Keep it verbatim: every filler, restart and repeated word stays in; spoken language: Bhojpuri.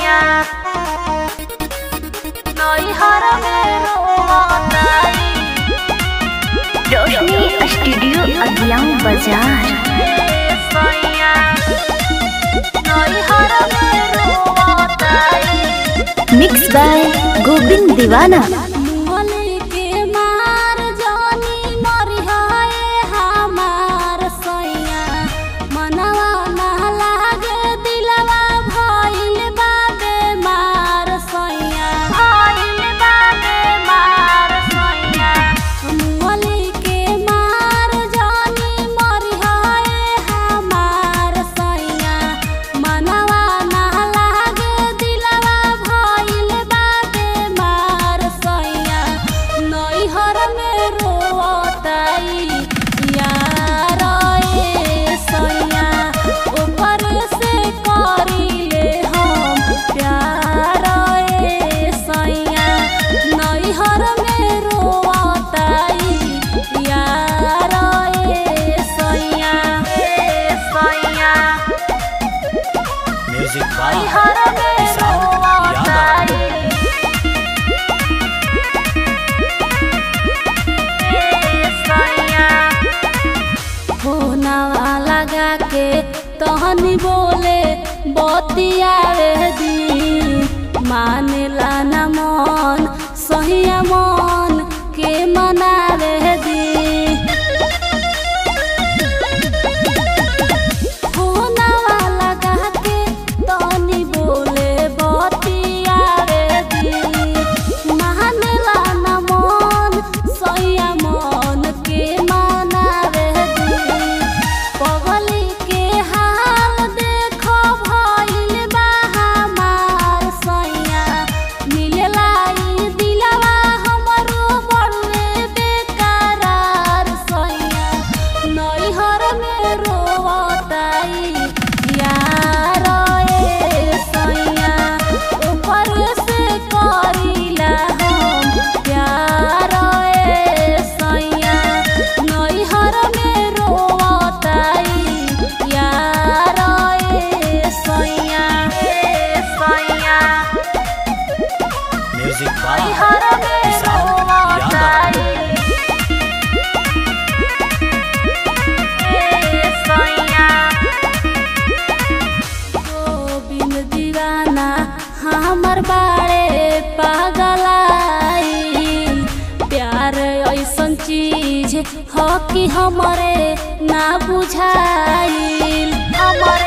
सैया नैहर में रोताई। रोशनी स्टूडियो अगियां बाजार। सैया नैहर में रोताई। मिक्स बाय गोविंद दीवाना। तहनी बोले बतियावे दी मानेला न मन सहिया मन के मनावे दी। फोनवा लगा के तहनी बोले बतियावे दी मानेला न मन सहिया मन के मनावे दी। पगली हमर बारे पागलाई प्यार ऐसन चीज हो कि हमरे ना बुझाइल।